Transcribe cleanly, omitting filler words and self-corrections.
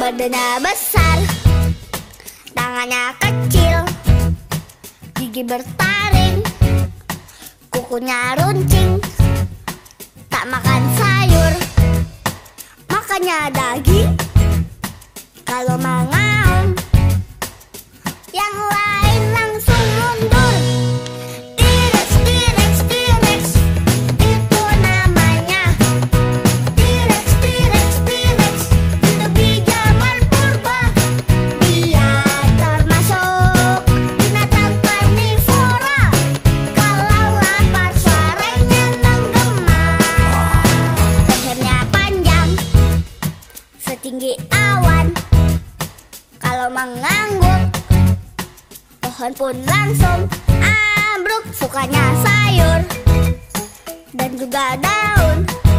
Badannya besar, tangannya kecil, gigi bertaring, kukunya runcing. Tak makan sayur, makannya daging. Kalau mengaum, yang lain langsung mundur. T-Rex, T-Rex, T-Rex, itu namanya. T-Rex, T-Rex, T-Rex, itu di zaman purba. Dia termasuk binatang karnivora. Kalau lapar suaranya menggema. Lehernya panjang, setinggi awan. Kalau mengangguk, pohon pun langsung ambruk. Sukanya sayur dan juga daun.